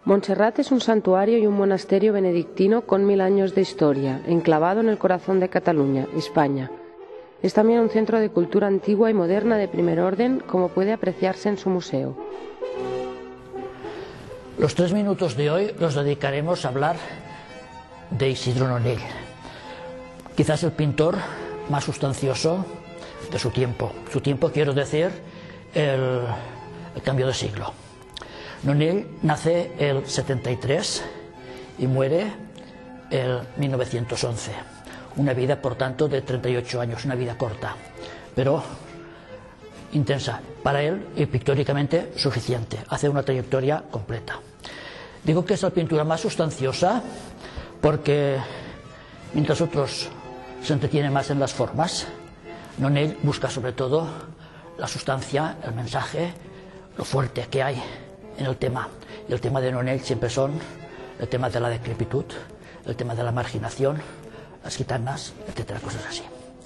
Montserrat es un santuario y un monasterio benedictino con 1000 años de historia, enclavado en el corazón de Cataluña, España. Es también un centro de cultura antigua y moderna de primer orden, como puede apreciarse en su museo. Los 3 minutos de hoy los dedicaremos a hablar de Isidro Nonell, quizás el pintor más sustancioso de su tiempo. Su tiempo, quiero decir, el cambio de siglo. Nonell nace el 73 y muere el 1911. Una vida, por tanto, de 38 años, una vida corta, pero intensa. Para él, y pictóricamente, suficiente. Hace una trayectoria completa. Digo que es la pintura más sustanciosa porque, mientras otros se entretienen más en las formas, Nonell busca sobre todo la sustancia, el mensaje, lo fuerte que hay en el tema. Y el tema de Nonell siempre son el tema de la decrepitud, el tema de la marginación, las gitanas, etcétera, cosas así.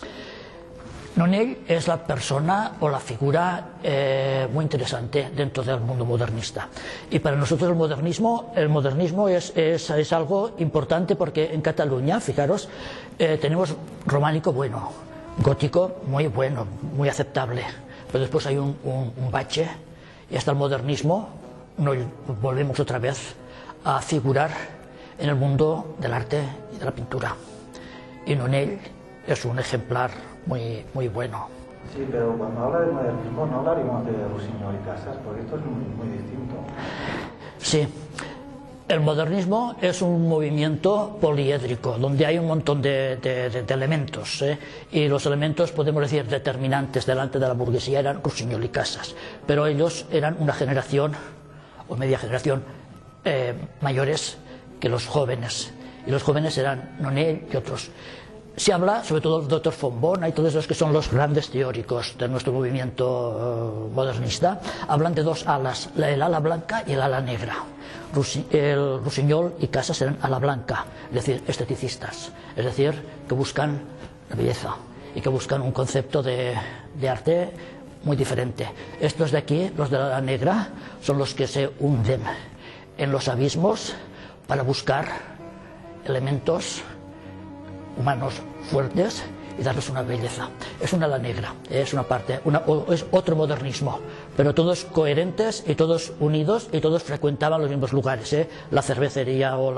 Nonell es la persona o la figura muy interesante dentro del mundo modernista. Y para nosotros el modernismo es algo importante porque en Cataluña, fijaros, tenemos románico bueno, gótico muy bueno, muy aceptable, pero después hay un bache y hasta el modernismo nos volvemos otra vez a figurar en el mundo del arte y de la pintura. Y Nonell es un ejemplar muy bueno. Sí, pero cuando habla de modernismo no hablaríamos de Rusiñol y Casas, porque esto es muy distinto. Sí, el modernismo es un movimiento poliédrico, donde hay un montón de elementos, y los elementos, podemos decir, determinantes delante de la burguesía eran Rusiñol y Casas, pero ellos eran una generación o media generación mayores que los jóvenes, y los jóvenes eran Nonell y otros. Se habla, sobre todo del doctor Fontbona y todos los que son los grandes teóricos de nuestro movimiento modernista, hablan de dos alas, el ala blanca y el ala negra. El Rusiñol y Casas eran ala blanca, es decir, esteticistas, es decir, que buscan la belleza y que buscan un concepto de arte muy diferente. Estos de aquí, los de la ala negra, son los que se hunden en los abismos para buscar elementos humanos fuertes y darles una belleza. Es una ala negra, es una parte, es otro modernismo, pero todos coherentes y todos unidos y todos frecuentaban los mismos lugares, la cervecería o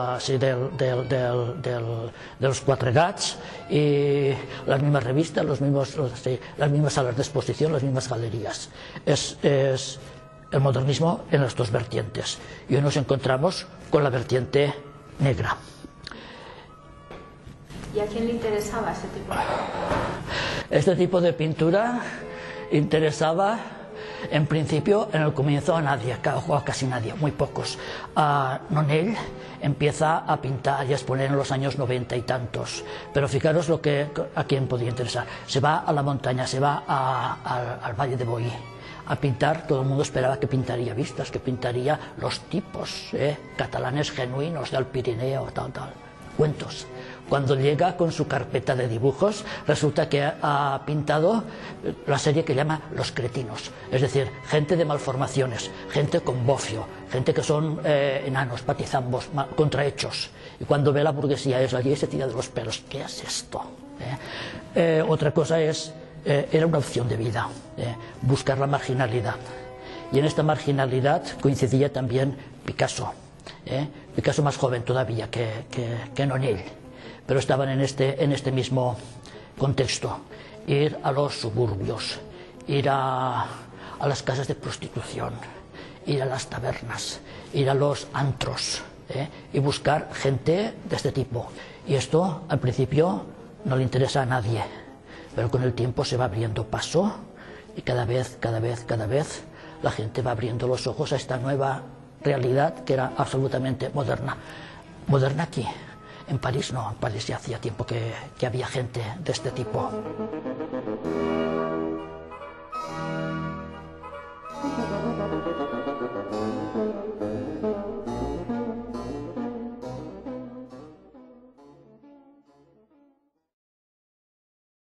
de los Quatre Gats y las mismas revistas, las mismas salas de exposición, las mismas galerías. Es el modernismo en las dos vertientes, y hoy nos encontramos con la vertiente negra. ¿Y a quién le interesaba ese tipo de pintura? Este tipo de pintura interesaba, en principio, en el comienzo a nadie, o a casi nadie, muy pocos. Nonell empieza a pintar y a exponer en los años 90 y tantos, pero fijaros a quién podía interesar. Se va a la montaña, se va al Valle de Boí a pintar. Todo el mundo esperaba que pintaría vistas, que pintaría los tipos catalanes genuinos del Pirineo, tal, cuentos. Cuando llega con su carpeta de dibujos, resulta que ha pintado la serie que llama Los Cretinos, es decir, gente de malformaciones, gente con bofio, gente que son enanos, patizambos, contrahechos. Y cuando ve la burguesía eso allí, se tira de los pelos. ¿Qué es esto? Otra cosa era una opción de vida, buscar la marginalidad. Y en esta marginalidad coincidía también Picasso. Picasso más joven todavía que Nonell, pero estaban en este mismo contexto. Ir a los suburbios, ir a las casas de prostitución, ir a las tabernas, ir a los antros, y buscar gente de este tipo. Y esto al principio no le interesa a nadie, pero con el tiempo se va abriendo paso y cada vez la gente va abriendo los ojos a esta nueva realidad que era absolutamente moderna. Moderna aquí, en París no, en París ya hacía tiempo que había gente de este tipo.